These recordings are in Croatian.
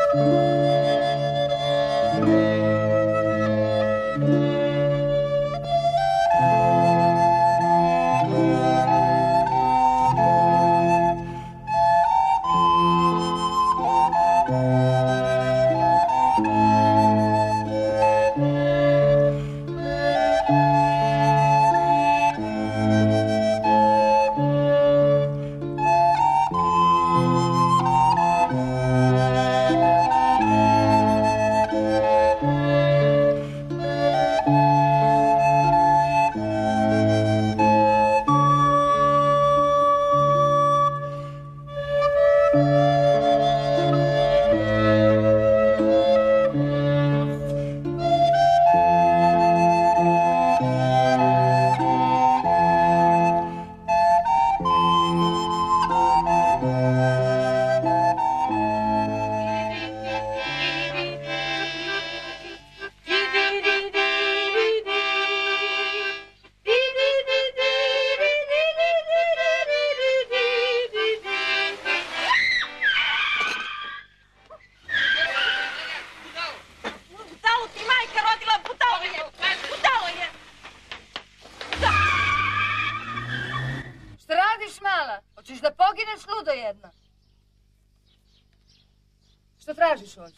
Što tražiš ovdje?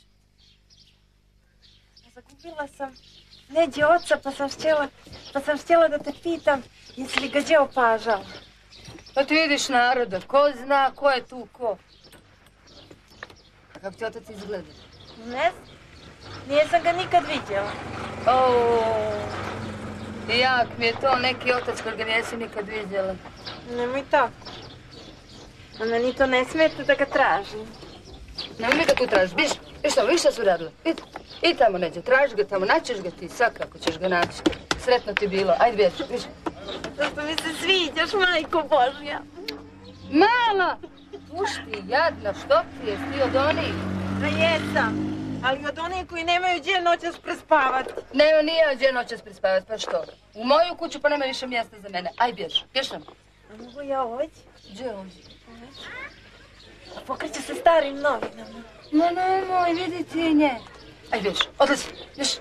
Zakupila sam neđe oca, pa sam htjela da te pitam, jesi li ga gdje opažala? Pa ti vidiš naroda, ko zna ko je tu ko? Kako ti otac izgleda? Ne znam, nisam ga nikad vidjela. I jak mi je to neki otac koji ga nisi nikad vidjela. Nemoj tako. A meni to ne smeta da ga tražim. Nemoj mi ga tu tražiš, viš tamo, viš šta su radile? I tamo neđe, traži ga tamo, naćeš ga ti, svakako ćeš ga naći. Sretno ti bilo, ajde bježi, viš. Zašto mi se sviđaš, majko Božja? Mala! Pušti, jadna, što ti je, ti od onih? Pa jesam, ali od onih koji nemaju gdje noćas prespavati. Nema nije gdje noćas prespavati, pa što? U moju kuću pa nema više mjesta za mene, aj bježi, bježi tamo. A mogu ja ovdje? Gdje ovdje? A pokreće se starim novinama. Ma nemoj, vidi ti nje. Aj bježi, odlazi, bježi.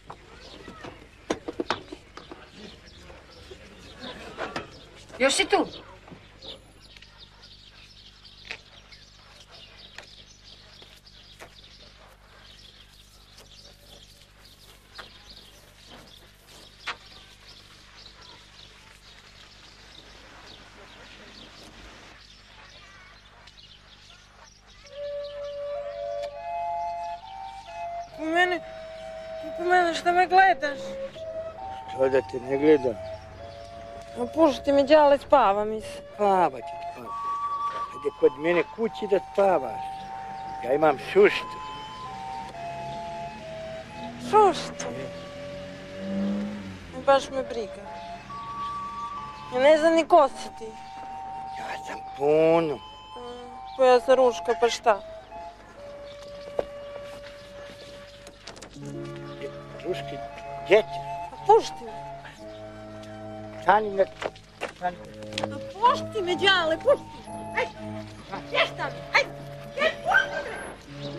Još si tu? Po mene što me gledaš? Što da te ne gledam? Pušti mi đale, spava mi se. Spava ti spava. Ajde kod mene kući da spavaš. Ja imam šuštu. Šuštu? Baš me briga. Ja ne znam ni ko si ti. Ja sam Puno. Pa ja sam Ruška, pa šta? Ruški, gdje ćeš? Pušti me. Stani me. Pušti me, đale, pušti me. Ajde, ješta mi, ajde, pušti me.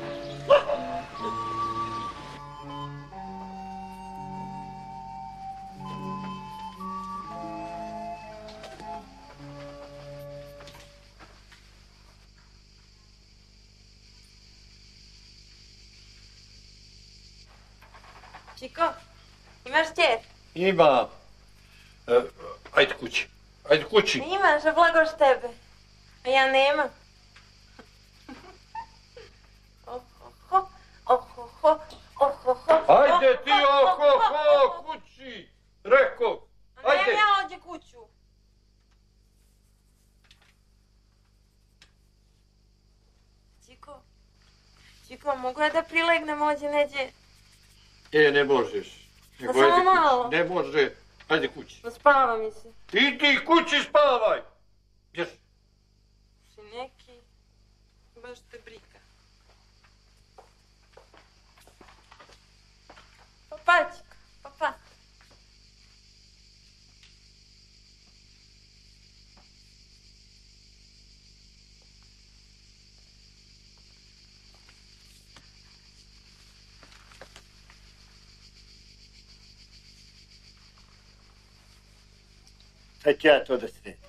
Čiko, imaš djed? Imam. Ajde kući. Ajde kući. Imaš, a blagoš tebe. A ja nemam. Ajde ti, kući. Rekao. Ajde. Nemam ja ovdje kuću. Čiko, mogu ja da prilegnem ovdje neđe? Ne možeš. Pa samo malo. Ne može. Ajde kući. Pa spava mi se. Idi kući spavaj. Bješ. Si neki, baš te briga. Papačka, papa. Sad ću ja to da sredim.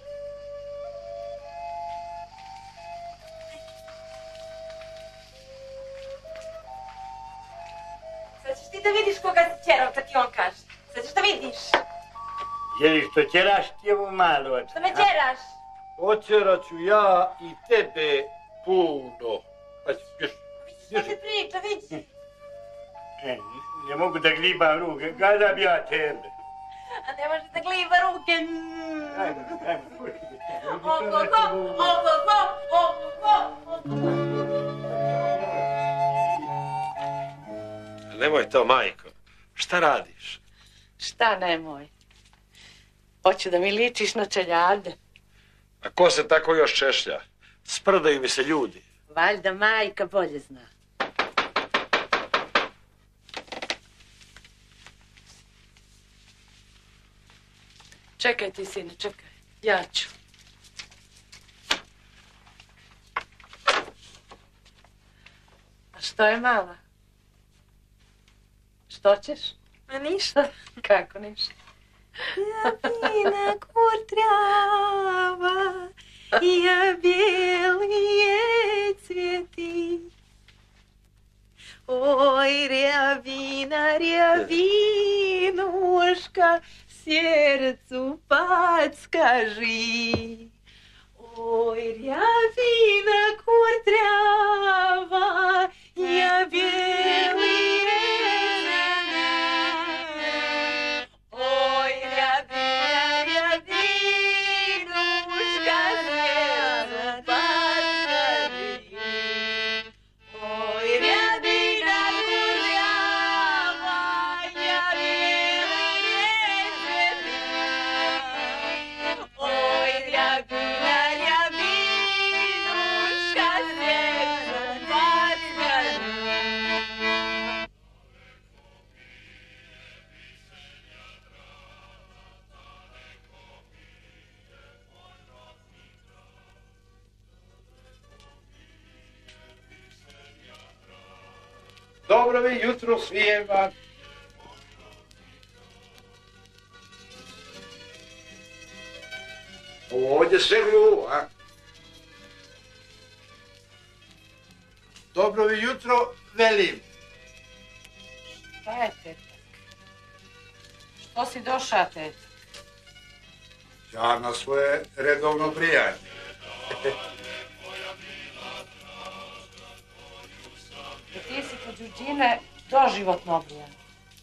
Sad ćeš ti da vidiš koga si ćerao, kad ti on kaže. Sad ćeš da vidiš. Jeli što ćeraš ti ovo malo oče? Što me ćeraš? Oćerat ću ja i tebe puno. Ajde, bježi. Što ti priča, vidi. Ne mogu da glibam ruke, kada bi ja tebe. A ne može da gliba ruke. Ajde. Nemoj to, majko. Šta radiš? Šta nemoj? Hoću da mi ličiš na čeljade. A ko se tako još češlja? Sprdaju mi se ljudi. Valjda majka bolje zna. Čekaj ti, sine, čekaj. Ja ću. A što je mala? Što ćeš? A ništa. Kako ništa? Ja fina kurtrjava, ja bijelije cvjeti. Oj, rjavina, rjavinuška, srcu packaži. Oj, rjavina kurtrjava, ja bijelije Dobro vi jutro svijema. Ovdje sve gluvo, a? Dobro vi jutro velim. Šta je tetak? Što si došao, tetak? Ja na svoje redovno brijanje. Ti si kod Đuđine doživotno obrijan.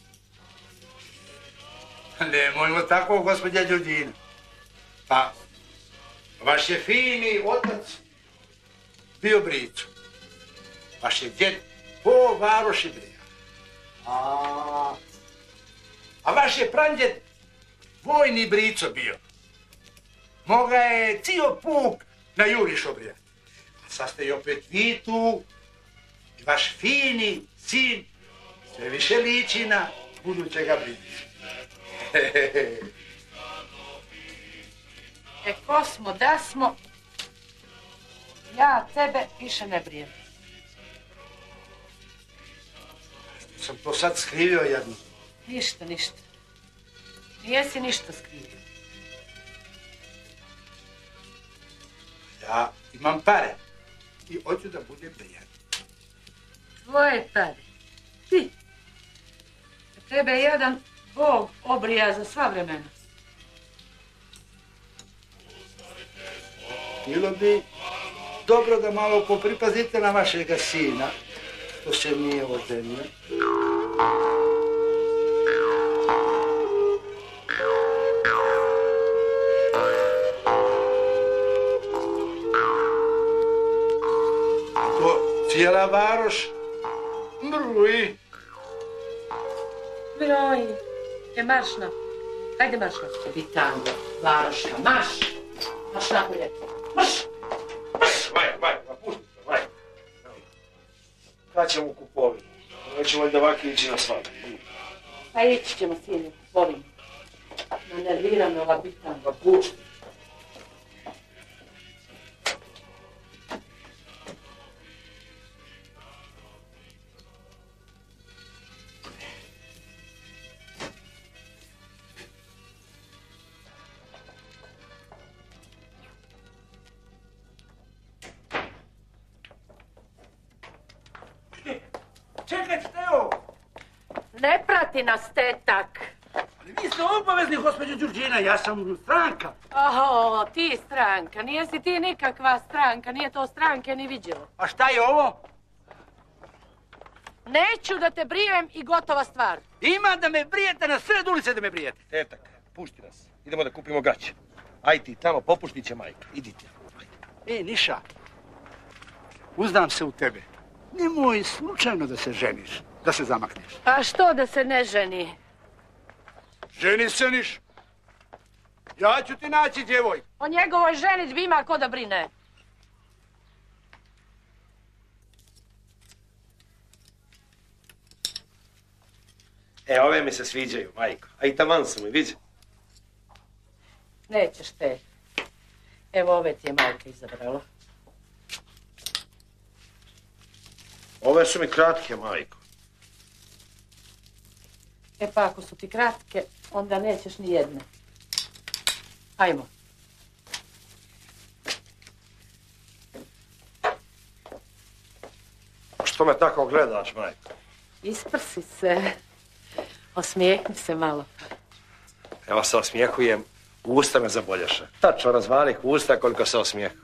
Nemojmo tako, gospođa Đurđina. Pa, vaš je fini otac bio bricu. Vaš je djed po varoši brija. A vaš je pradjed vojni brico bio. Moga je cijel puk na juriš obrijati. A sad ste i opet vi tu. I vaš fini sin sve više liči na budućega bricu. Ko smo da smo, ja tebe više ne brijem. Sam to sad skrivio jedno. Ništa. Nijesi ništa skrivio. Ja imam pare i hoću da budem prijatelj. Tvoje pare. Ti. Tebe jedan Bog obrija za sva vremena. Bilo bi dobro da malo popripazite na vašega sina, što se nije oženio. To cijela varoš bruji. Broji. Marš na. Hajde marš na. Bitango, varoška, marš. Marš napolje. Marš. Vaj, pusti se, vaj. Kad ćemo u kupovinu? Nećemo valjda ovako ići na svadbu. Pa ići ćemo, sine, volim. Nanervira me ova bitanga, pušti. Ne prati nas tetak. Ali vi ste obavezni, gospođo Đurđina, ja sam stranka. Oho, ti stranka. Nije si ti nikakva stranka. Nije to stranke ni viđelo. A šta je ovo? Neću da te brijem i gotova stvar. Ima da me brijete, na sred ulice da me brijete. Tetak, pušti nas. Idemo da kupimo gaće. Aj ti tamo, popuštit će majka. Idite. Niša, uzdam se u tebe. Nemoj slučajno da se ženiš, da se zamakneš. A što da se ne ženi? Ženi se, Niš. Ja ću ti naći djevojku. O njegovoj ženidbi ima ko da brine. Ove mi se sviđaju, majko. A i taman su mi, vidi. Nećeš te. Evo ove ti je majka izabrala. Ove su mi kratke, majko. E pa ako su ti kratke, onda nećeš ni jedne. Hajmo. Što me tako gledaš, majko? Isprsi se. Osmijehni se malo. Evo se osmijehujem, usta me zabolješe. Tačno razvalih usta koliko se osmijehu.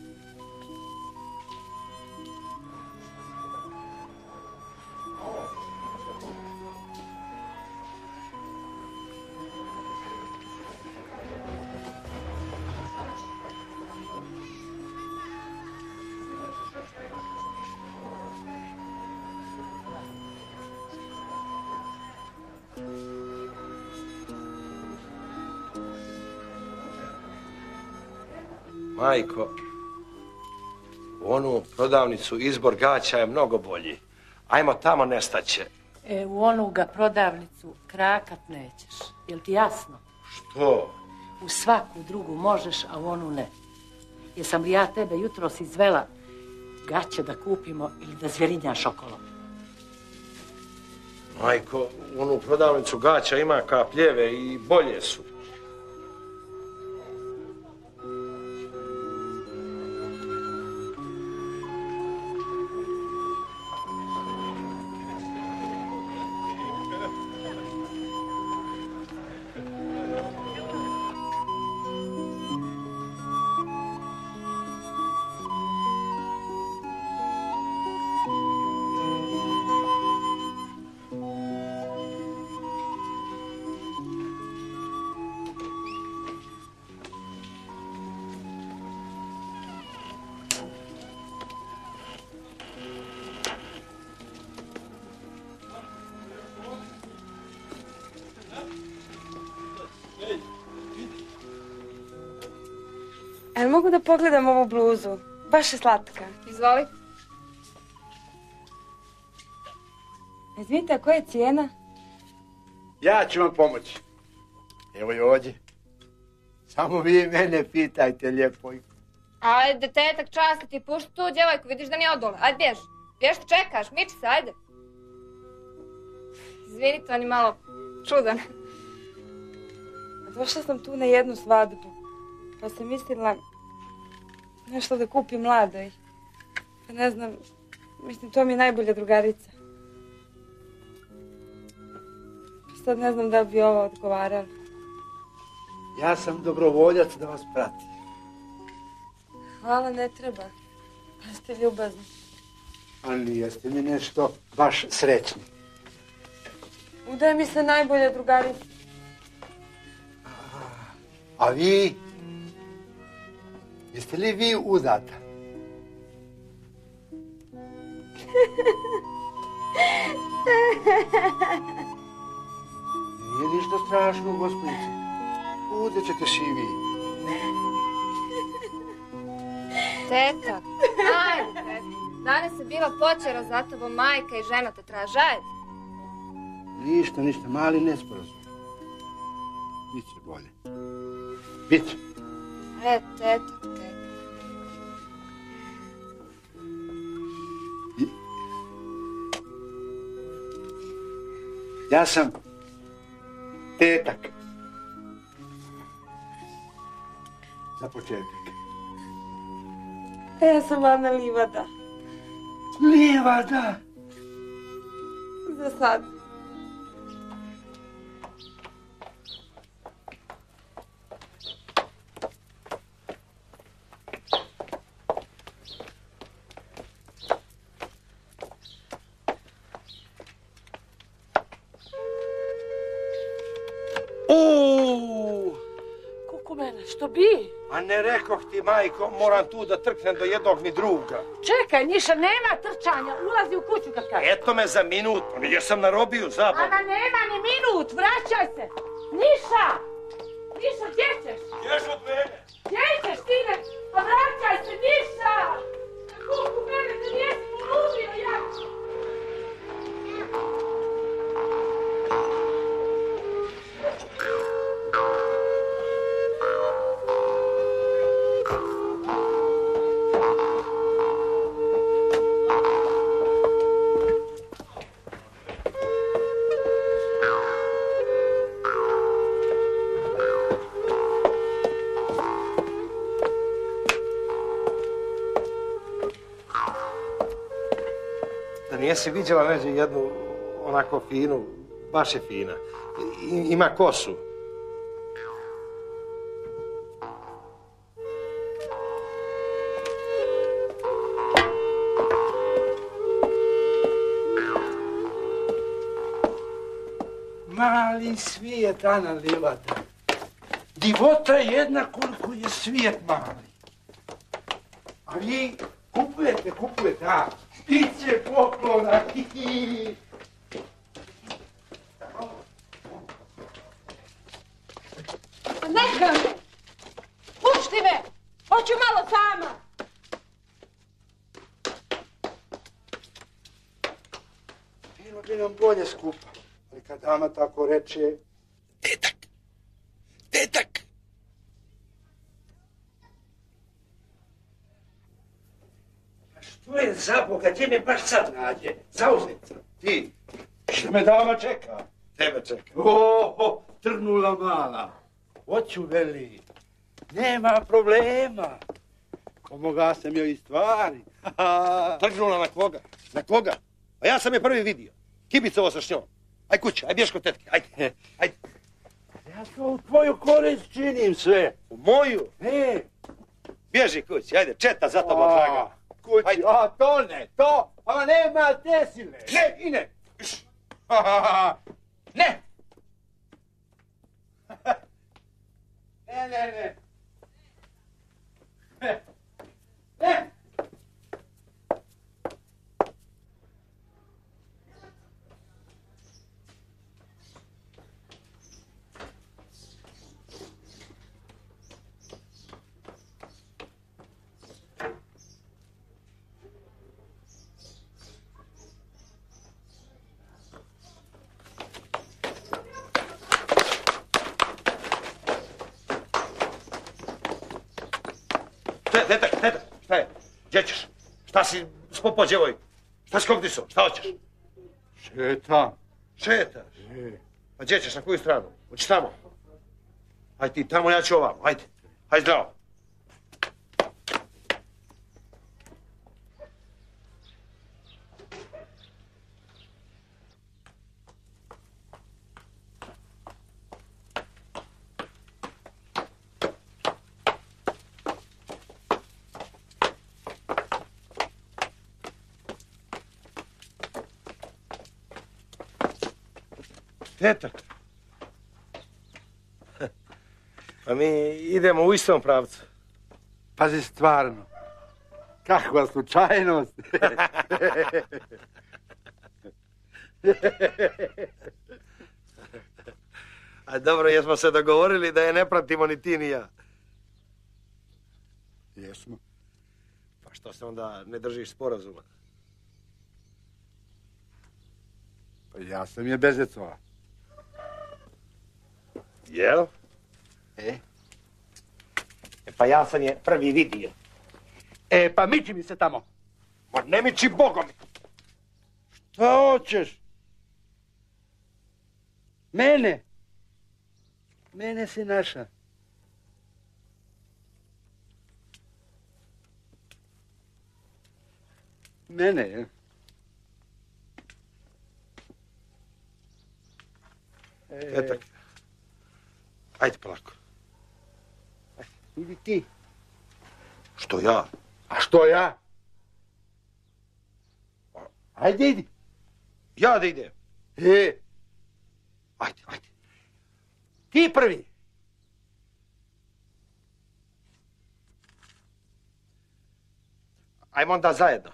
Majko, u onu prodavnicu izbor gaća je mnogo bolji. Ajmo tamo, nestaće. U onu ga prodavnicu krakat nećeš. Jel ti jasno? Što? U svaku drugu možeš, a u onu ne. Jesam li ja tebe jutros izvela gaće da kupimo ili da zvjerinjaš okolo? Majko, u onu prodavnicu gaća ima kapljeve i bolje su. Jel mogu da pogledam ovu bluzu? Baš je slatka. Izvoli. Izvinite, a koja je cijena? Ja ću vam pomoći. Evo je ovdje. Samo vi mene pitajte, ljepojko. Ajde, tetak, čast ti pušti tu djevojku, vidiš da nije odole. Ajde, bjež. Bjež, što čekaš, miči se, ajde. Izvinite, on je malo čudan. Došla sam tu na jednu svadbu. Pa sam mislila nešto da kupim mladoj. Pa ne znam, mislim, to mi je najbolja drugarica. Pa sad ne znam da bi ovo odgovaralo. Ja sam dobrovoljac da vas pratim. Hvala, ne treba. Pa ste ljubazni. Ali jeste mi nešto baš srećni. Udaje mi se najbolja drugarica. A vi? Jeste li vi udata? Nije ništa strašno, gospođice. Udat ćete se i vi. Tetak, ajde, tetak. Danas je bila počera za tobom, majka i žena te traže, ajde. Ništa, mali nesporazum. Biće bolje. Biće. Tetak. Ja sam tetak. Za početak. A ja sam Ana Livada. Livada? Za sad. Kuku mene, što bi? A ne rekoh ti, majko, moram tu da trknem do jednog ni druga. Čekaj, Niša, nema trčanja, ulazi u kuću kad kaže. Eto me za minut, jesam na robiju, zabavu. Ama nema ni minut, vraćaj se. Niša! Niša, gdje ćeš? Ješ od mene? Gdje ćeš, sine? Pa vraćaj se, Niša! Kuku mene, da nijesi poludio, ja! Nijesi viđala neđe jednu onako finu, baš je fina. Ima kosu. Mali svijet, Ana Livada. Divota je jedna koliko je svijet mali. A vi kupujete, a štiće poklona. Neka me! Pušti me! Hoću malo sama! Bilo bi nam bolje skupa. Ali kad dama tako reče... Detak! A što je za Boga, gdje me baš sad nađe? Zauznica. Ti, što me dama čeka? Tebe čeka. Trnula mala. Hoću, veli. Nema problema. Pomoga sam joj i stvari. Trgnula na koga? Na koga? A ja sam je prvi vidio. Kibicovo sa s njom. Aj kući, aj bješ kod tetke, ajde. Ja to u tvoju korist činim sve. U moju? Bježi kući, ajde, četa za tobom traga. Kući, Ajde. to ne, to, a nema te sile. Ne, i ne. Ne. Ne. Ne. Tetak, šta je? Gdje ćeš? Šta si spopo djevoj? Šta si kogdiso? Šta hoćeš? Šetaš? Pa gdje ćeš, na koju stranu? Hoćeš tamo? Ajde ti tamo, ja ću ovamo, ajde. Ajde zdravo. Tetak. Pa mi idemo u istom pravcu. Pazi stvarno. Kakva slučajnost. A dobro, jesmo se dogovorili da je ne pratimo ni ti ni ja. Jesmo. Pa što se onda ne držiš sporazuma? Pa ja sam je bezecova. Jel? Pa ja sam je prvi vidio. Pa miči mi se tamo. Ma ne miči Bogom. Šta hoćeš? Mene? Mene si naša. Mene, je? Tetak. Ajde polako. Idi ti. Što ja? A što ja? Ajde, idi. Ja da idem. Ajde. Ti prvi. Ajmo onda zajedno.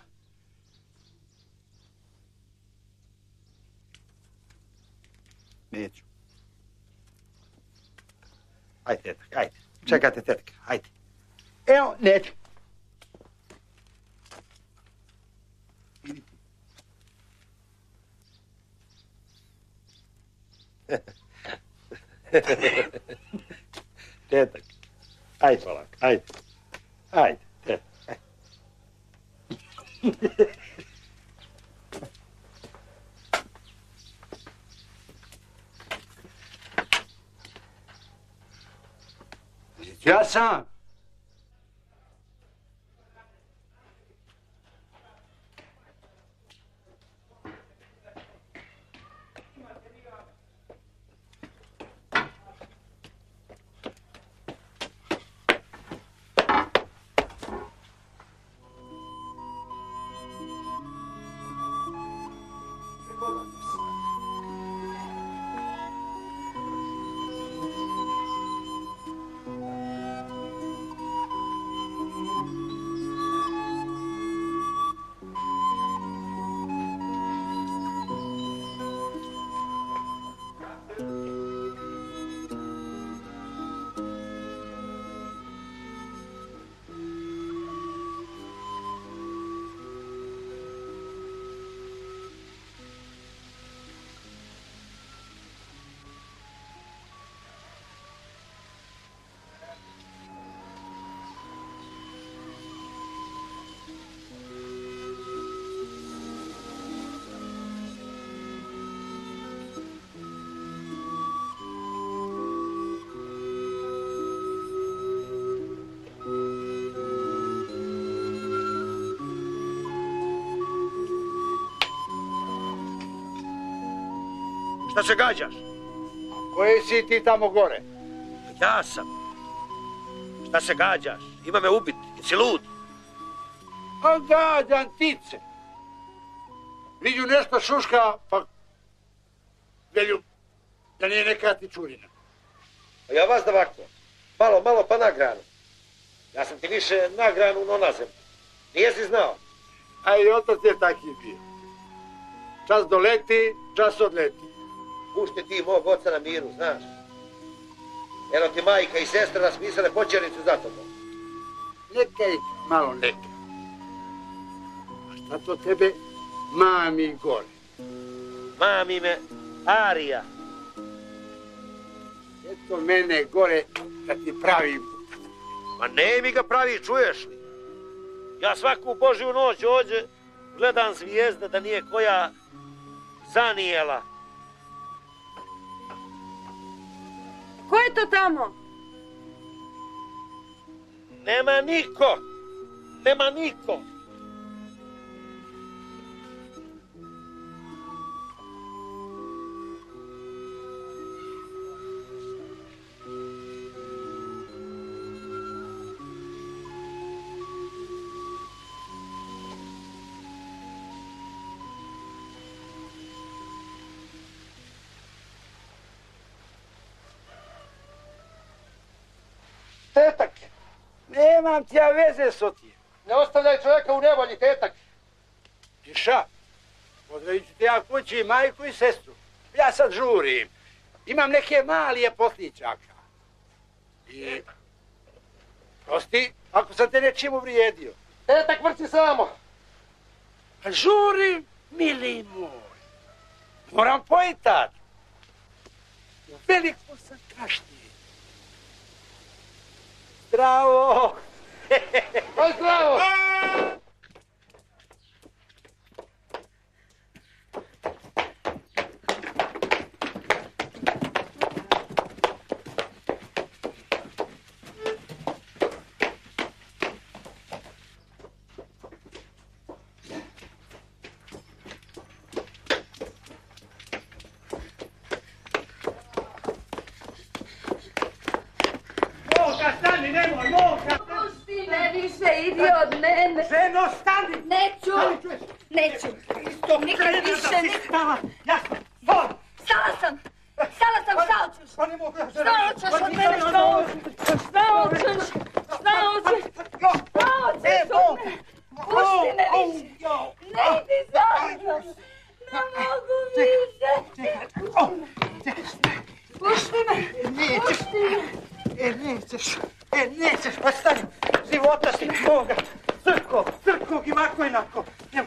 Neću. Ajde, tetak, ajde. Čekajte, tetka, ajde. Evo, neću. Tetak, ajde polako, ajde. Ajde, tetak, ajde. Ja sam. Šta se gađaš? Koji si ti tamo gore? Ja sam. Šta se gađaš? Ima me ubiti. Jesi lud? A gađam tice. Viđu nešto šuška, pa velju da nije neka ti čurina. A ja vas da ovako. Malo pa na granu. Ja sam ti više na granu no na zemlju. Nije si znao? A i otac je taki bio. Čas doleti, čas odleti. Pušti ti mog oca na miru, znaš. Eno ti majka i sestra raspisale počernicu za tobom. Neka ih malo neka. A šta to tebe mami gore? Mami me Arija. Eto mene gore kad ti pravim. Ma ne mi ga pravi, čuješ li? Ja svaku Božju noć ovdje gledam zvijezde da nije koja zanijela. Ko je to tamo? Nema niko. Nema niko. Tetak, nemam ti ja veze s otijem. Ne ostavljaj čovjeka u nevolji, tetak. Tiša, pozdravit ću ti ja kući majku i sestru. Ja sad žurim. Imam neke malije poslićaka. I prosti, ako sam te nečim uvrijedio. Tetak, vrci samo. A žurim, mili moj. Moram pojitat. Veliko sam kašnije. Zdravo! Aj, zdravo! Pusti me više, idi od mene. Ženo, stani! Neću, neću. Nikad više ne... Stala, jasno, stala! Stala sam, stala, hoćeš? Pa ne mogu ja Šta hoćeš od mene? Šta hoćeš? Šta hoćeš? Šta hoćeš? Šta hoćeš od mene? Pusti me više! Ne idi zajedno! Ne mogu više! Pusti me! Nećeš, pa stani, života si moga. Crko, i ovako i nako.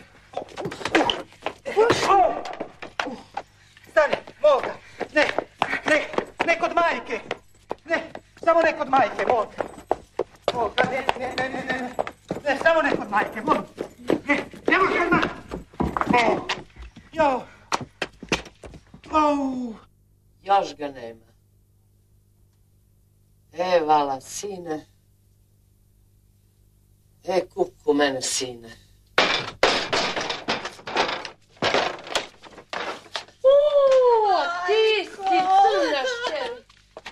Stani, moga. Ne kod majke. Samo ne kod majke, moga. Moga, ne, samo ne kod majke, moga. Ne može kod majke. Jo. Još ga nema. Vala, sine. Kuku mene, sine. Ti si crna šćeri.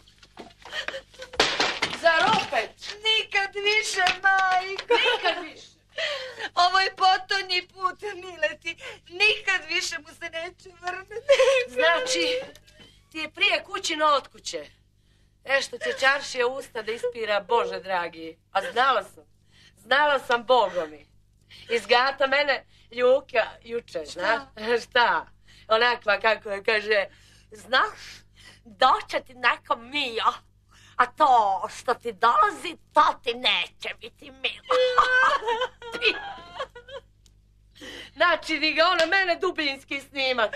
Zar opet? Nikad više, majko! Nikad više! Ovo je potonji put, Mileti. Nikad više mu se neće vrnuti. Znači, ti je prije kućino od kuće. Što će čaršije usta da ispira, Bože dragi. A znala sam bogomi. Izgata mene Ljuka juče, znaš? Šta? Onakva kako je kaže, znaš, doće ti neko mio, a to što ti dolazi, to ti neće biti milo. Znači, di ga ona mene dubinski snimak.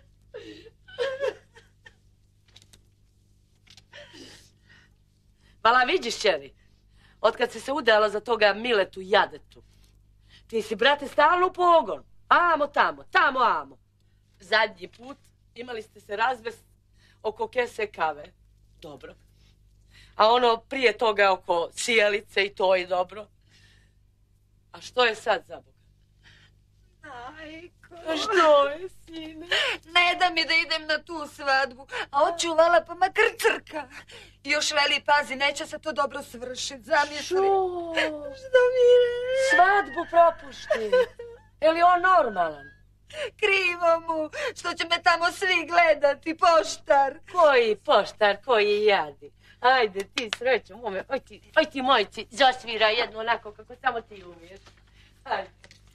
Vala, vidiš, čeri, otkad si se udala za toga Miletu Jadetu, ti si, brate, stalno u pogon. Amo tamo, amo. Zadnji put imali ste se razvest oko kese kave. Dobro. A ono prije toga oko sijalice i to je dobro. A što je sad, za Boga? Majko. A što je, sine? Ne da mi da idem na tu svadbu, a hoću vala pa makar crka. I još veli, pazi, neće se to dobro svršiti, zamisli. Što? Što mi je? Svadbu propušti. Je li on normalan? Krivo mu, što će me tamo svi gledati, poštar. Koji poštar, koji jadi. Ajde ti, srećo, mome, oj ti mojci, zasvira jedno onako kako samo ti umiješ. Ajde.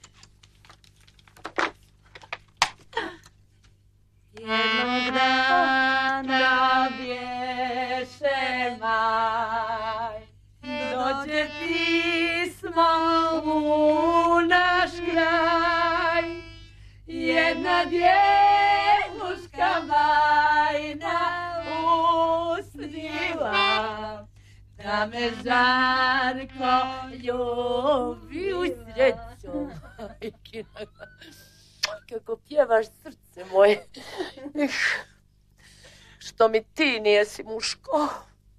Jednog dana bješe maj, dođe pismo u naš kraj. Jedna djevuška majna usnila, da me žarko ljubi u sreću. Kako pjevaš, srce moje. Što mi ti nijesi muško.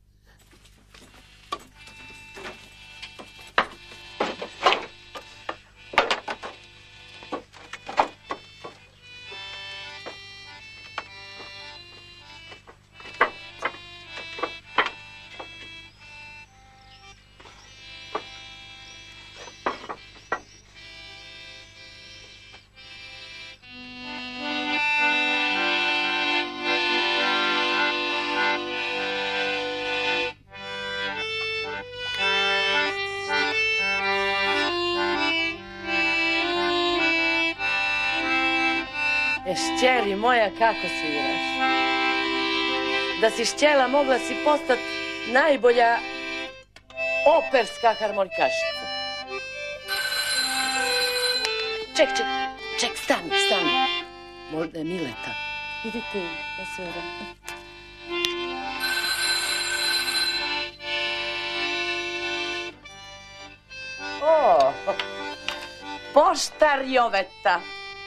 Šćeri moja, kako sviraš. Da si šćela, mogla si postati najbolja operska harmonikašica. Ček, stani. Možda je Mileta. Idi ti, ja se vratim. Poštar Joveta.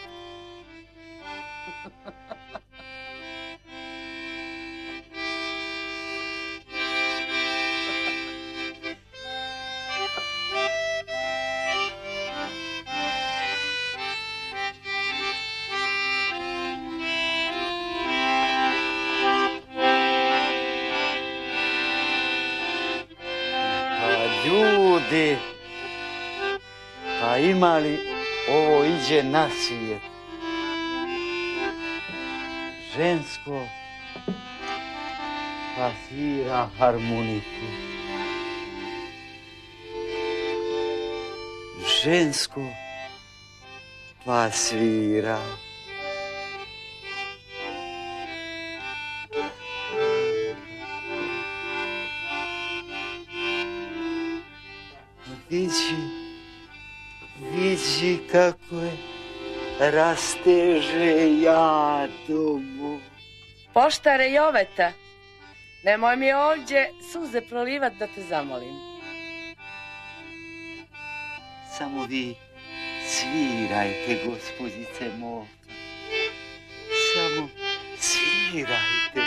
Ljudi, pa ima li ovo iđe na svijet? Žensko pa svira harmoniku. Žensko pa svira. Vidi kako je rasteže jadomu. Poštare Joveta, nemoj mi ovdje suze prolivat da te zamolim. Samo vi svirajte, gospođice moja. Samo svirajte.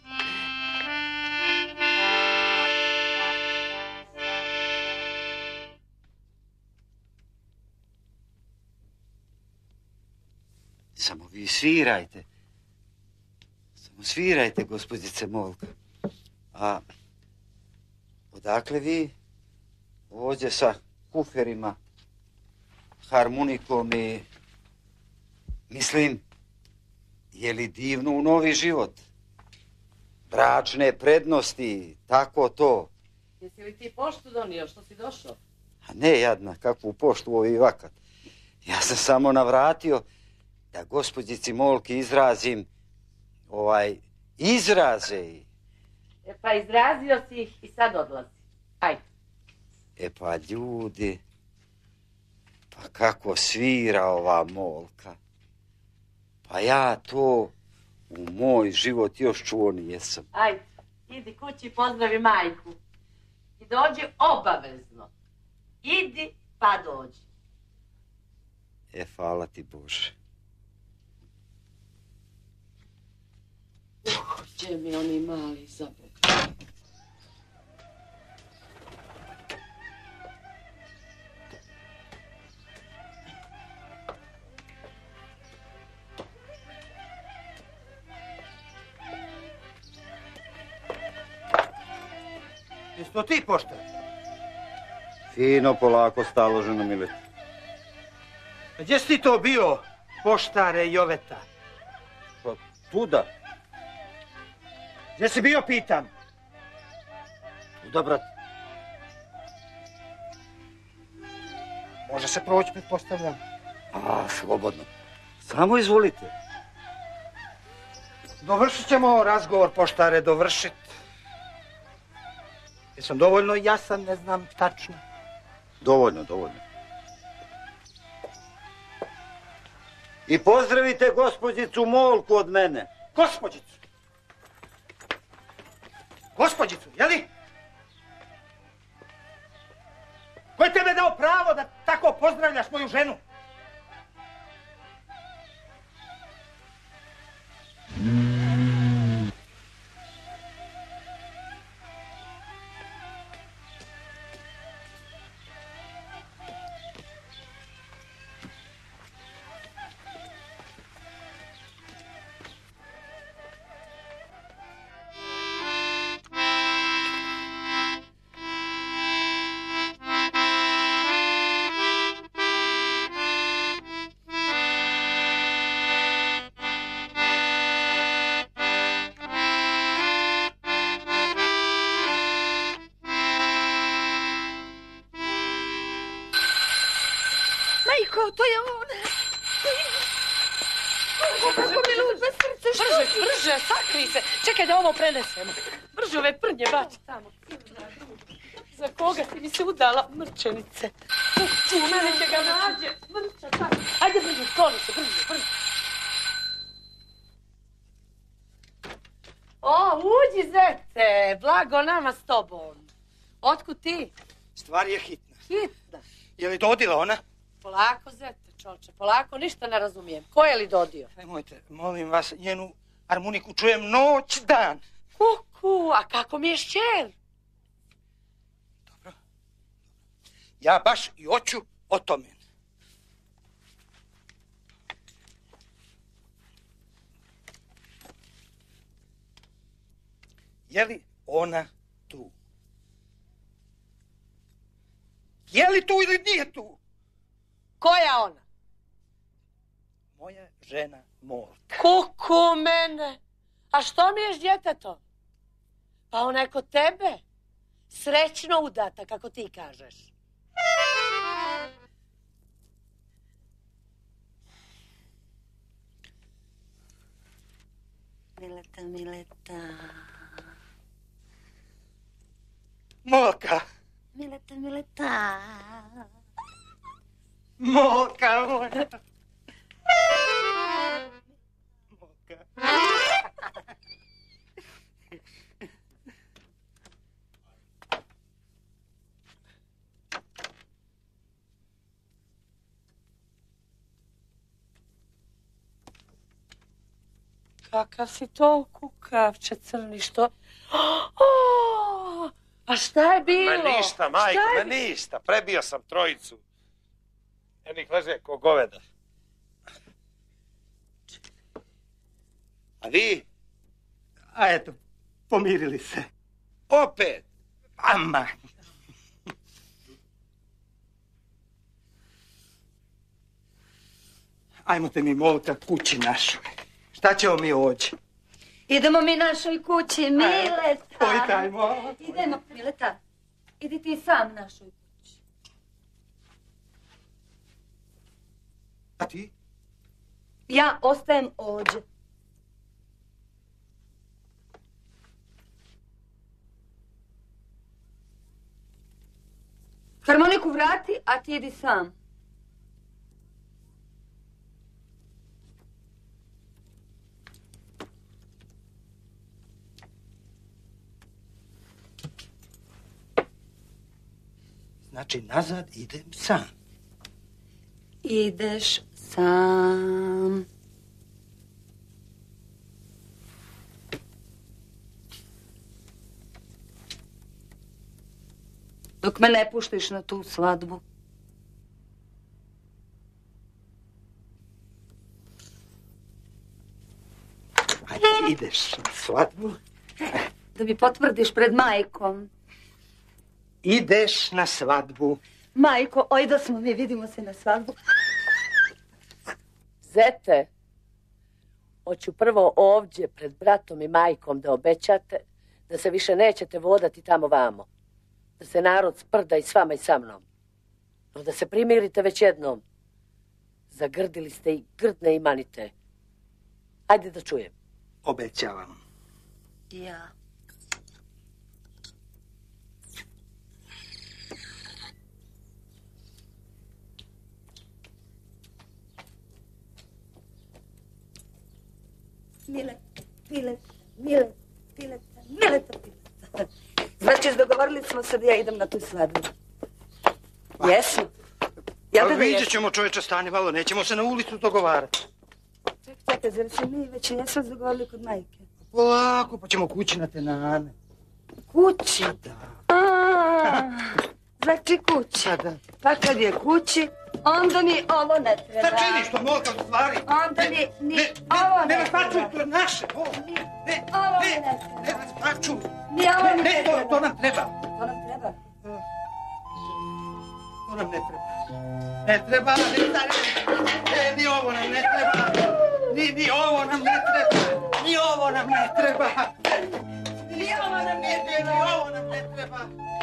Samo vi svirajte. Samo svirajte, gospođice Molka. A odakle vi ovdje sa kuferima, harmonikom i... Mislim, je li divno u novi život? Bračne prednosti, tako to. Jesi li ti poštu donio što si došao? A ne, jadna, kakvu poštu ovi vakat. Ja sam samo navratio da gospođici Molki izrazim izraze. Pa izrazio si ih i sad odlazi. Ajde. Pa ljudi, pa kako svira ova Molka. Pa ja to u moj život još čuo nijesam. Ajde, idi kući, pozdravi majku. I dođi obavezno. Idi pa dođi. Hvala ti Bože. Gdje mi oni mali zabog? Jesi to ti, poštar? Fino, polako, staloženo, Mileti. A gdje si ti to bio, poštare Joveta? Pa tuda. Gdje si bio, pitam? Tuda, brat. Može se proći, pretpostavljam. Slobodno. Samo izvolite. Dovršit ćemo razgovor, poštare, dovršit. Jesam dovoljno jasan, ne znam tačno. Dovoljno. I pozdravite gospođicu Molku od mene. Gospođicu, jeli? Ko je tebe dao pravo da tako pozdravljaš moju ženu? To je ona. Kako mi lupa srce, što? Brže, sakri se. Čekaj da ovo prenesemo. Brže ove prnje baci tamo. Za koga si mi se udala, mrčenice? U mene će ga nađe. Mrča, tako. Ajde brže, skloni se, brže. O, uđi, zete. Blago nama s tobom. Otkud ti? Stvar je hitna. Hitna. Je li dodila ona? Polako, zete, čoče, polako, ništa ne razumijem. Ko je li dodio? Nemojte, molim vas, njenu harmoniku čujem noć, dan. Kuku, a kako mi je šćer? Dobro. Ja baš i hoću o tome. Je li ona tu? Je li tu ili nije tu? Koja ona? Moja žena Molka. Kuku mene. A što mi ješ djetetom? Pa ona je kod tebe. Srećno udata, kako ti kažeš. Mileta, Mileta. Molka. Mileta, Mileta. Molka moja. Molka. Kakav si to kukavče crni, što? A šta je bilo? Ma ništa, majko, ma ništa. Prebio sam trojicu. Jednih leže ko goveda. A vi? A eto, pomirili se. Opet? Ama. Ajmo te mi, Molka, kući našoj. Šta ćemo mi ovdje? Idemo mi našoj kući, Mileta. Pojtajmo. Idemo, Mileta. Idi ti sam našoj kući. A ti? Ja ostajem ovdje. Harmoniku vrati, a ti idi sam. Znači, nazad idem sam. Ideš sam. Dok me ne puštiš na tu svadbu. Ajde, ideš na svadbu. Da mi potvrdiš pred majkom. Ideš na svadbu. Majko, ojde smo mi, vidimo se na svadbu. Zete, hoću prvo ovdje pred bratom i majkom da obećate da se više nećete vodati tamo vamo. Da se narod sprda i s vama i sa mnom. No da se primirite već jednom. Zagrdili ste i grdne imanite. Ajde da čujem. Obećavam. Ja. Mileta. Znači, dogovorili smo se da ja idem na tu svadbu. Jesu? Ja Ali vidjet ćemo, čovječe, stani malo, nećemo se na ulicu dogovarati. Čekaj, zar se mi već jesmo dogovorili kod majke? Polako, pa ćemo kući na tenane. Kući? Da. Znači kući. Da. Pa kad je kući, onda mi ovo ne treba. Šta činiš to, Molka, u stvari? Onda mi ovo ne treba. Ne, to je naše. Ovo mi ne treba. Ne, raspačuj. Ni ovo mi ne treba. To nam treba. To nam treba. To nam ne treba. Ne treba, ni ovo nam ne treba. Ni ovo nam ne treba. Ni ovo nam ne treba. Ni ovo nam ne treba. Ni ovo nam ne treba.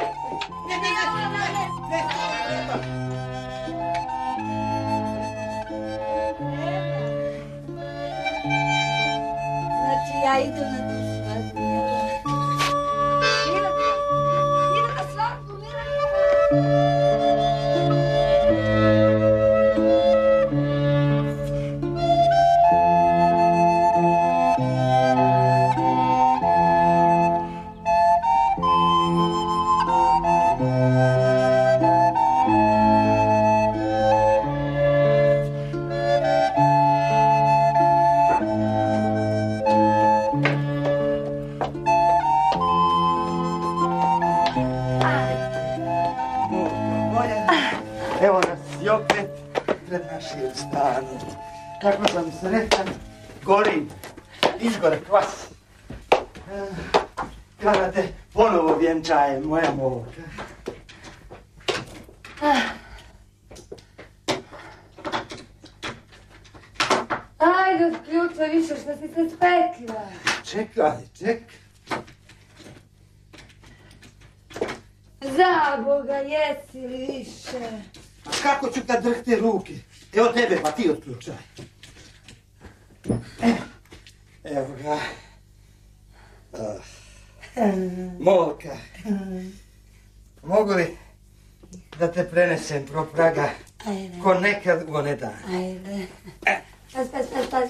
Ne treba. Znači, ja idem na tu svadbu. Mileta, idem na svadbu, Mileta. Evo nas i opet pred našim stanom. Kako sam sretan, gorim, izgore kvas. Kada te ponovo vjenčajem, moja Molka. Ajde, otključaj više što si se spekla. Čekaj. Za Boga, jesi li više? A kako ću kad drhte ruke? Evo tebe, pa ti otključaj. Evo ga. Molka. Mogu li da te prenesem pro praga ko nekad u one dane? Ajde. Pas.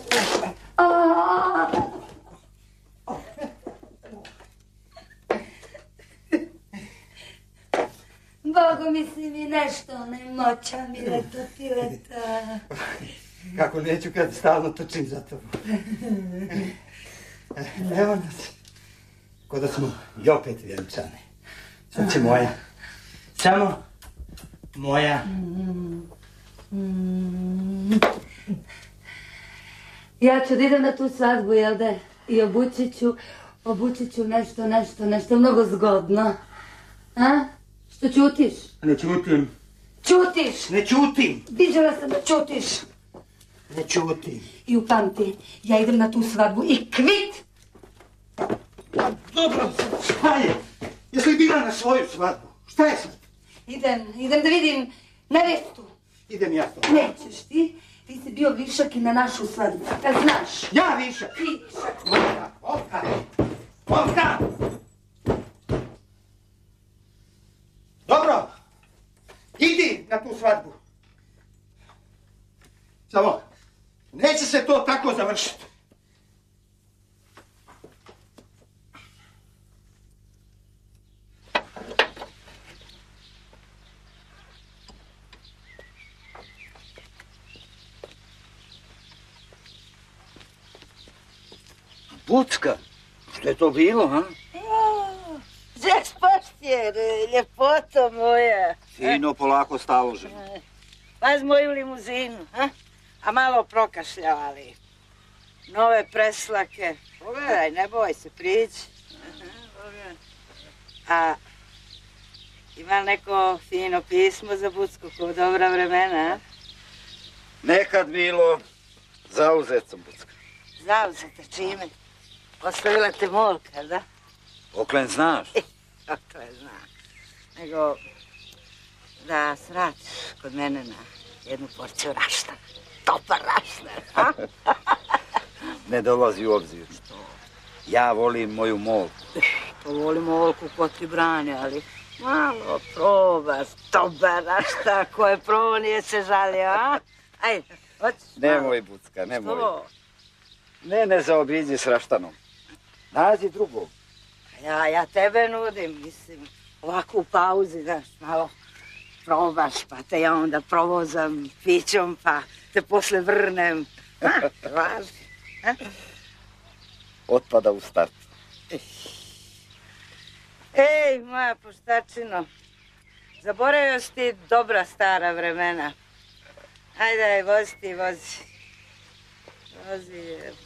Bogu misli mi nešto, ne moća mi pileta. Kako neću kad stalno trčim za tobom. Evo nas. Ko da smo i opet vjenčani. Sad će moja. Samo moja. Ja ću da idem na tu svadbu, jel da? I obući ću nešto mnogo zgodno. A? Što ćutiš? Ne ćutim. Ćutiš! Ne ćutim. Viđala sam da ćutiš. Ne ćutim. I upamti, ja idem na tu svadbu i kvit! Dobro, šta je? Jesi li bila na svoju svadbu? Šta je sad? Idem da vidim nevestu. Idem ja to. Nećeš ti si bio višak i na našu svadbu. Kad znaš. Ja višak? Ti višak. Molka! Dobro, idi na tu svadbu. Samo, neće se to tako završiti. Bucka, što je to bilo, ha? Žeš poštjer, ljepoto moja. Fino, polako staloženo. Paz moju limuzinu, ha? A malo prokašljavali. Nove preslake. Pogledaj, ne boj se, priđi. A ima neko fino pismo za Bucku ko dobra vremena, a? Nekad bilo, zauzet sam, Bucka. Zauzete čime? Ostavila te Molka, da? Oklen znaš? To je znam. Nego da svratiš kod mene na jednu porciju raštana. Topar raštan, a? Ne dolazi u obzir. Ja volim moju Molku. Pa volim Molku ko ti brani, ali malo probaš topar raštan koje provo nije se žalio, a? Ajde, hoćeš malo? Nemoj, Bucka, nemoj. Što? Ne zaobiđi s raštanom. Nađi drugog. Ja tebe nudim, mislim, ovako u pauzi, znaš, malo probaš, pa te ja onda provozam pićom, pa te posle vrnem. Važi, ha? Otpada u startu. Ej, moja poštačino, zaboravio si ti dobra stara vremena. Ajde, vozi ti, vozi. Vozi,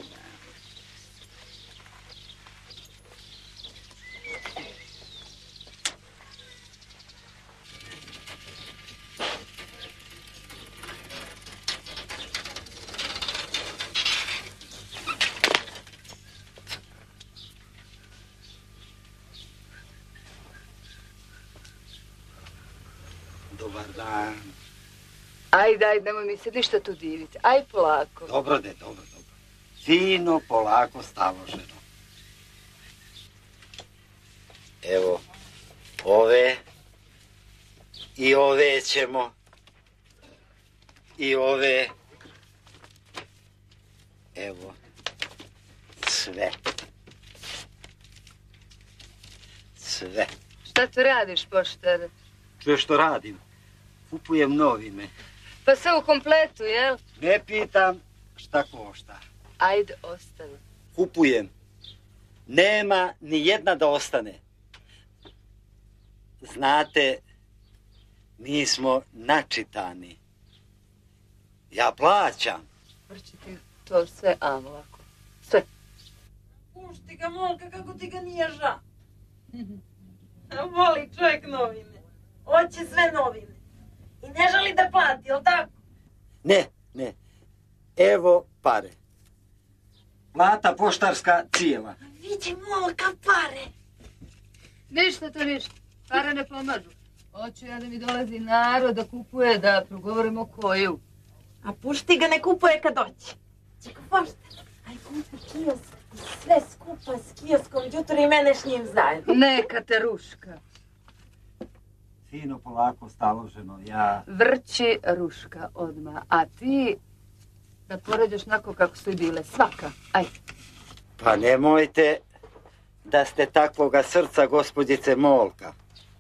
Dobar dan. Ajde, nemoj mi se ništa tu diviti. Aj, polako. Dobro. Fino, polako, staloženo. Evo, ove i ove ćemo. I ove. Evo, sve. Šta tu radiš, poštare? Čuješ što radim? Kupujem novine. Pa sve u kompletu, jel? Ne pitam šta košta. Ajde, ostani. Kupujem. Nema ni jedna da ostane. Znate, mi smo načitani. Ja plaćam. Vrći ti to sve amlako. Sve. Pušti ga, Molka, kako ti ga nije ža. Voli čovjek novine. Hoće sve novine. I ne želi da plati, jel tako? Ne. Evo pare. Plata poštarska cijela. Vidi, Molka, pare. Ništa. Pare ne pomažu. Hoću ja da mi dolazi narod da kupuje, da progovorimo koju. A pušti ga ne kupuje kad doći. Čeko pošta, aj kupi kiosk i sve skupa s kioskom jutro i mene s njim zajedno. Neka te Ruška. Fino, polako, staloženo, ja... Vrči Ruška odmah, a ti da poređaš nako kako su i bile, svaka, aj. Pa nemojte da ste takvoga srca, gospođice Molka.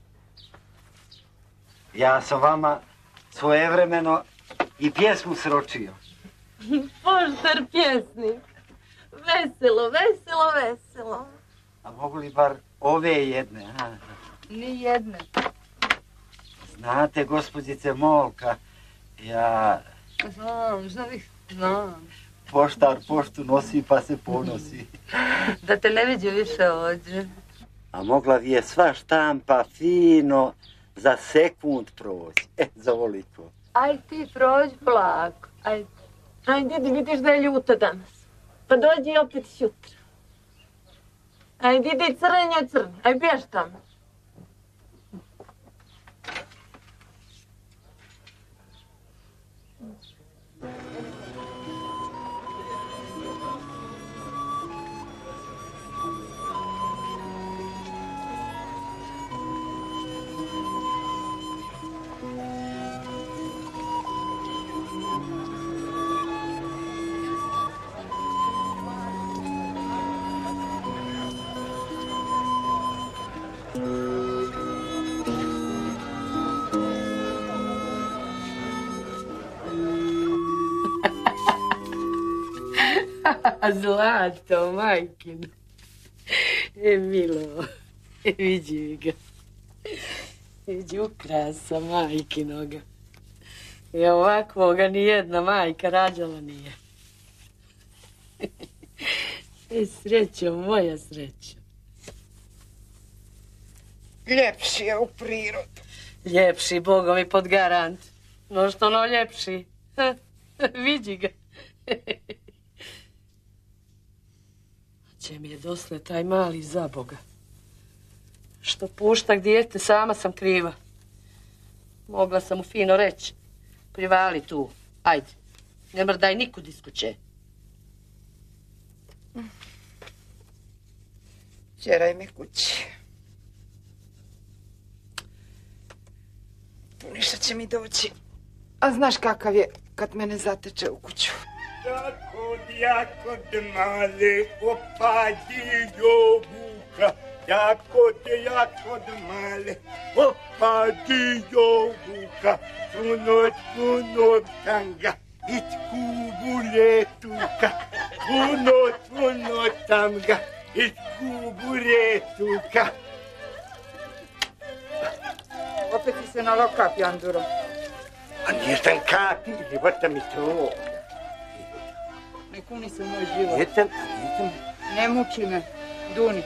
Ja sam vama svojevremeno i pjesmu sročio. Poštar pjesnik. Veselo, veselo, veselo. A mogu li bar ove jedne? Ni jedne. Znate, gospođice Molka, ja... Znam. Poštar poštu nosi pa se ponosi. Da te ne viđe više ovdje. A mogla bi je sva štampa fino za sekund proći. Za ovoliko. Aj ti prođi polako. Aj. Aj, didi, vidiš da je ljuta danas. Pa dođi opet sutra. Aj, didi, crnje crn. Aj, bješ tamo. Zlato, majkino. Milo, vidi ga. Vidi ukrasa majkinoga. I ovakvoga nijedna majka rađala nije. Srećo, moja srećo. Ljepši je u prirodu. Ljepši, Bogom i pod garant. No što ono ljepši. Vidi ga. Će mi je dosle taj mali za Boga. Što pušta dijete, sama sam kriva. Mogla sam mu fino reći. Privali tu, ajde. Ne mrdaj nikud iz kuće. Tjeraj me kući. Ništa će mi doći. A znaš kakav je kad mene zateče u kuću. Jako male opadi jobuka, jako male opadi jobuka, puno tanga, it kubuletuka, puno tanga, it kubuletuka. Opet si se nalao kap, Janduro. A nisam kapi, vrta mi to. Ne kuni se moj život. Nisam. Ne muči me, Duni.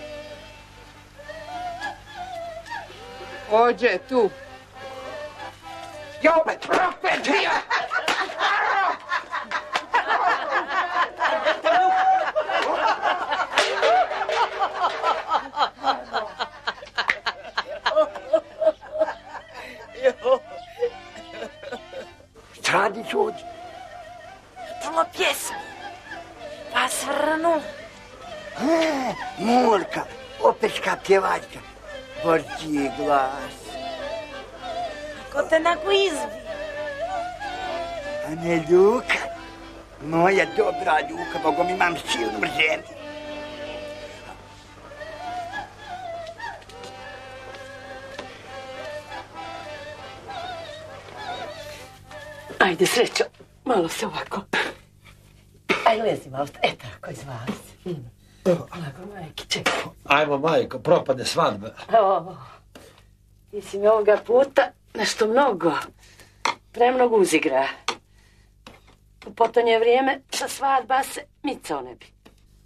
Ođe, tu. Ja opet, ja! Šta radiš ovdje? Čulo pjesmu. Pa svrnu. Molka, opeška pjevačka. Vrči glas. Ko te nako izbi? A ne Ljuka. Moja dobra Ljuka, Bogom imam silnu ženu. Ajde, srećo, malo se ovako. Aj, lezi malo, tako, izvali se. Lako, majke, čekaj. Ajmo, majko, propade svadba. Ti si mi ovoga puta nešto mnogo, premnogo uzigra. U potonje vrijeme sa svadba se micao ne bi.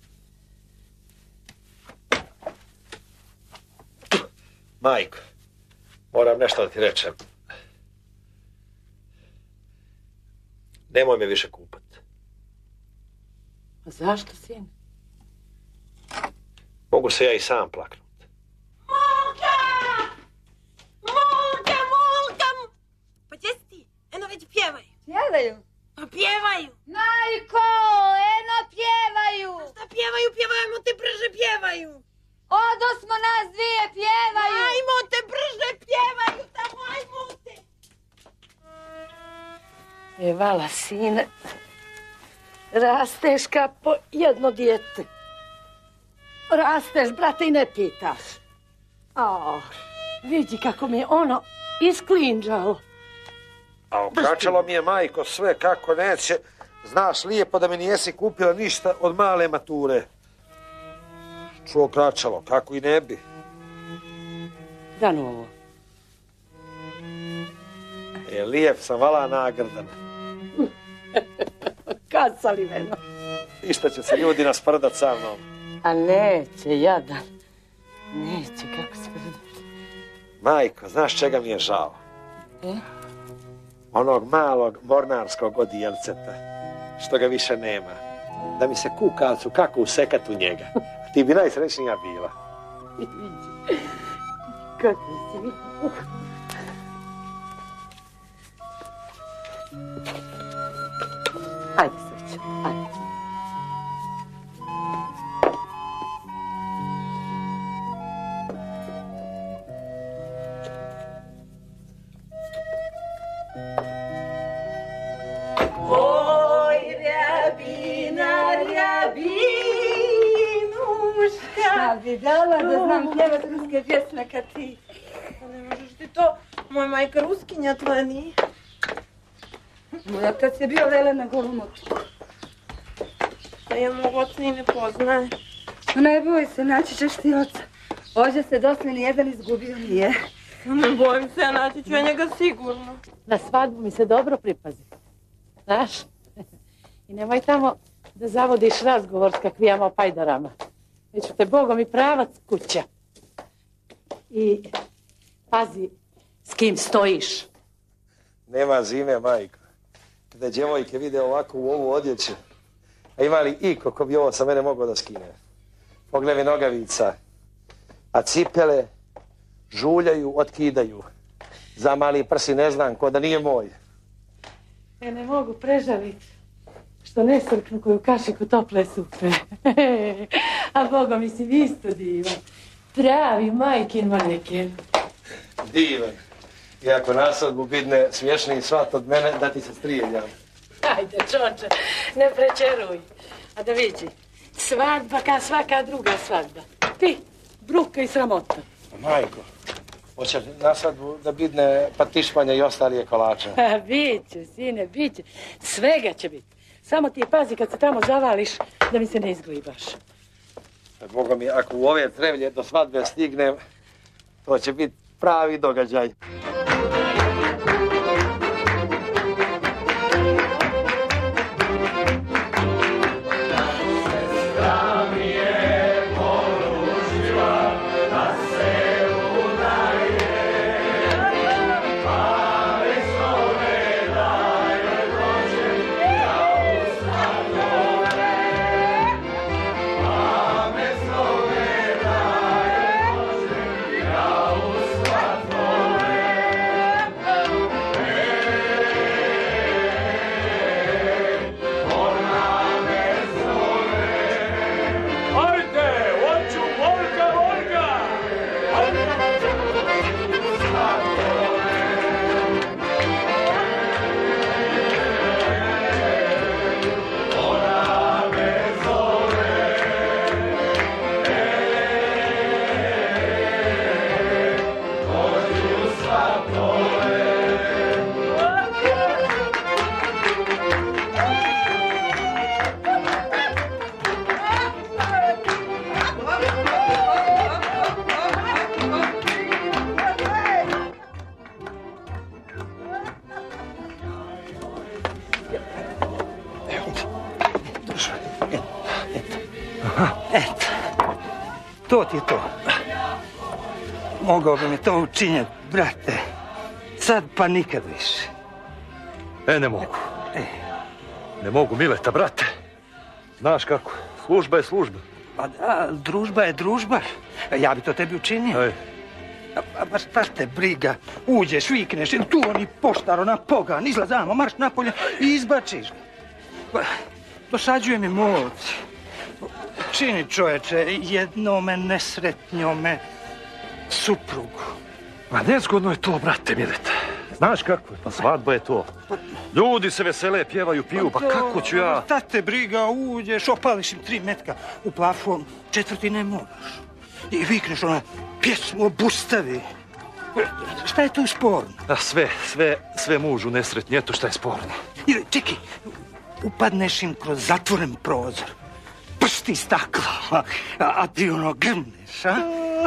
Majko, moram nešto da ti rečem. Nemoj me više kupat. A zašto, sin? Mogu se ja i sam plaknut. Molka! pjevaju? Pa pjevaju. Majko, eno pjevaju. Šta pjevaju, ajmo te brže pjevaju. Odosmo nas dvije, pjevaju. Ajmo te brže pjevaju, tamo ajmo te. Vala, sine, rasteš ka po jedno dijete. Rasteš, brate, i ne pitaš. Vidi kako mi je ono isklinđalo. A okračalo mi je, majko, sve kako neće. Znaš lijepo da mi nijesi kupila ništa od male mature. Čuo okračalo, kako i ne bi. Dan ovo. Lijep sam, vala nagrdan. Kad saliveno. Išta će se ljudi nasprdat sa mnom. A neće, jadan. Neće, kako sprdat. Majko, znaš čega mi je žao? Onog malog mornarskog odijelceta, što ga više nema. Da mi se kukavcu kako usekat u njega. Ti bi najsrećnija bila. Kako si? Ajde, sreće, ajde. Šta bi dala da znam pjevat ruske pjesme kad ti? Ne možeš ti to, moja majka ruskinja tvoja nije. Moj otac je bio vele na golom otoku. Da ja mog oca i ne poznaje. Ne boj se, naći ćeš ti oca. Ođe se dosta nijedan izgubio nije. Ne bojim se, ja naći ću ja njega sigurno. Na svadbu mi se dobro pripazi. Znaš? I nemoj tamo da zavodiš razgovor s kakvijama opajdarama. Već ću te Bogom i pravac kuća. I pazi s kim stojiš. Nema zime, majko. Da djevojke vide ovako u ovu odjeću. A ima li iko ko bi ovo sa mene mogao da skine? Pogledavi nogavica. A cipele žuljaju, otkidaju. Za mali prsi ne znam, ko da nije moj. Ne mogu prežaliti što ne srknu koju kašiku tople supe. A Boga mi si vi isto divan. Pravi majkin maneken. Divan. I ako na svadbu bidne smiješniji svat od mene, da ti se strijeljam. Ajde, čoče, ne prečeruj. A da vidi, svadba kao svaka druga svadba. Ti, bruka i sramota. Majko, hoće na svadbu da bidne patišpanja i ostalije kolača. Biće, sine, biće. Svega će biti. Samo ti pazi kad se tamo zavališ da mi se ne izglibaš. Boga mi, ako u ove trevlje do svadbe stignem, to će biti pravi događaj. Eto, to ti je to. Mogao bi mi to učinjeti, brate. Sad pa nikad više. Ne mogu. Ne mogu, Mileta, brate. Znaš kako, služba je služba. Pa da, družba je družba. Ja bi to tebi učinio. A šta te briga, uđeš, vikneš, ili tu oni poštaro na pogan, izlazamo, marš napolje i izbačiš ga. Dosađuje mi molci. Čini čoveče jednome nesretnjome suprugu. Ma nezgodno je to, brate Mileta. Znaš kako je, pa svadba je to. Ljudi se vesele, pjevaju, piju, pa kako ću ja... Šta te briga, uđeš, opališ im 3 metka u plafon, 4. ne moraš. I vikneš ono, pjesmu obustavi. Šta je tu sporno? A sve mužu nesretni, eto šta je sporno. Ili, čekaj, upadneš im kroz zatvoren prozor. Prsti stakla, a ti ono grmneš, a?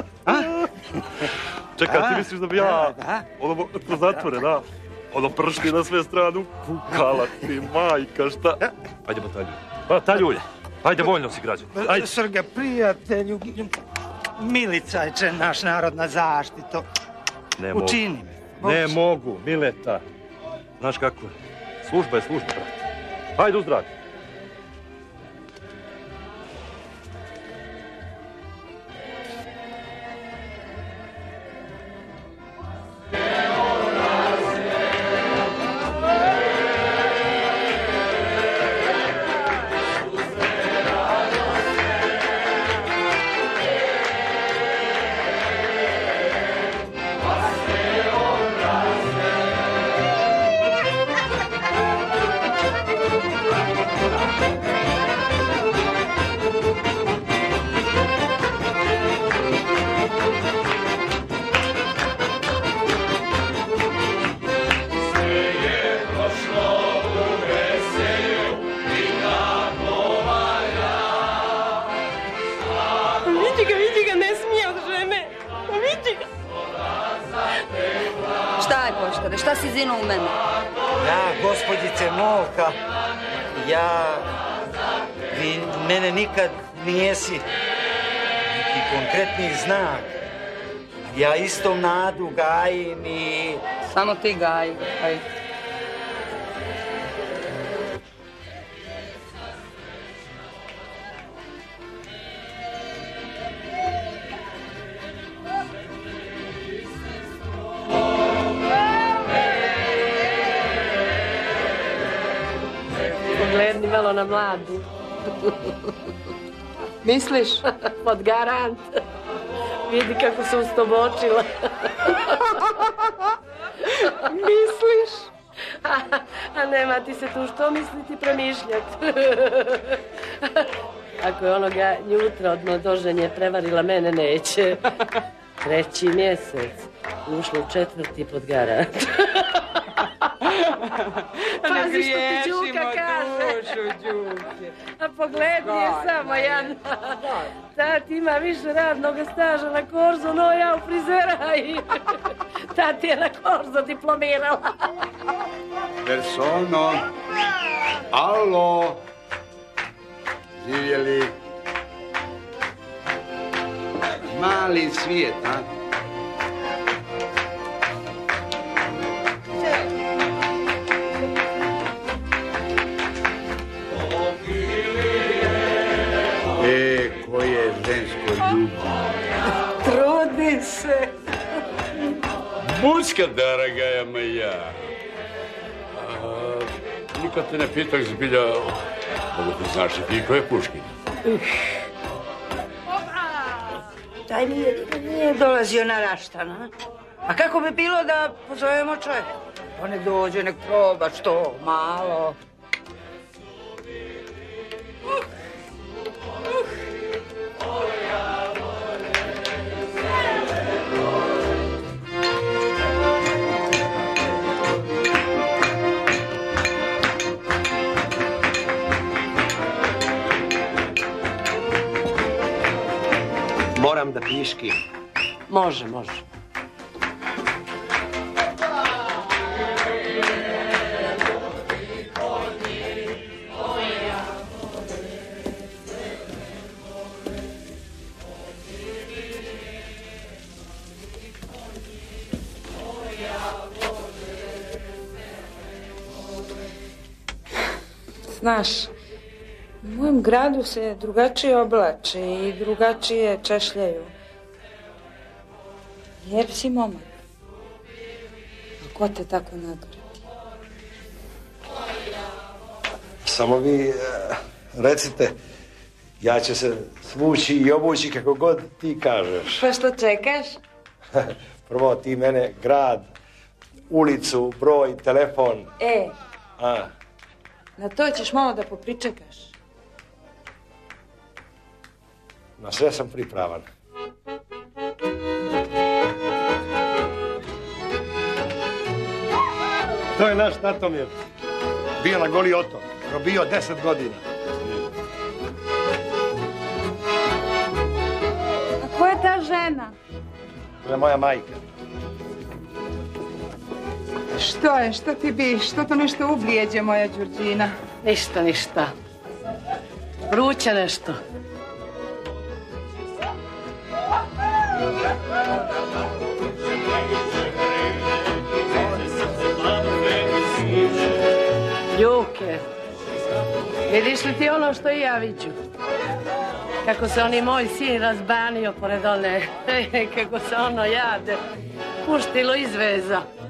Čekaj, ti misliš da bi ja, ono, kroz zatvore, da? Ono pršti na sve stranu, kukala ti, majka, šta? Ajde, bataljuj. Ajde, voljno si građan. Ajde. Srga, prijatelju, Milica je naš narodna zaštito. Učini mi. Ne mogu, Mileta. Znaš kako je? Služba je služba, brate. Ajde, uzdravi. Šta si zinuo u mene? Ja, gospođice Molka, vi mene nikad nijesi neki konkretni znak. Ja istom nadu gajim i... Samo ti gaji. Gledni malo na mladu. Misliš? Pod garant. Vidi kako se ustobočila. Misliš? A nema ti se tu što misliti premišljati. Ako je onoga jutra od mladoženje prevarila, mene neće. 3. mjesec. Ušlo u 4. pod garant. Pazi što ti Đuka kaže. A pogledni je samo jedna. Tati ima više radnog staža na korzo, no ja u frizera i tati je na korzo diplomirala. Persono. Alo. Živjeli. Mali svijet, a? Koje žensko ljubav. Trudi se. Muška, daraga moja. Nikad te ne pitak zbilja, mogu ti znaš i ti ko je Puškin. Taj nije dolazio na raštan, a? A kako bi bilo da pozovemo čovjeka? On nek dođe, nek proba što malo. Moram da piškim. Može. Znaš, u mojem gradu se drugačije oblače i drugačije češljaju. Lijep si momak. A ko te tako nagradi? Samo vi recite, ja ću se svući i obući kako god ti kažeš. Pa što čekaš? Prvo ti mene grad, ulicu, broj, telefon. Na to ćeš malo da popričekaš. Na sve sam pripravan. To je naš Tatomir. Bio na Goli otok. Probio 10 godina. A ko je ta žena? To je moja majka. Što je? Što ti bi? Što to nešto uvlijeđe, moja Đurđina? Ništa. Vruće nešto. Ljuke, vidiš li ti ono što i ja viđu? Kako se oni moj sin razbanio pored one, kako se ono jade, puštilo iz veza.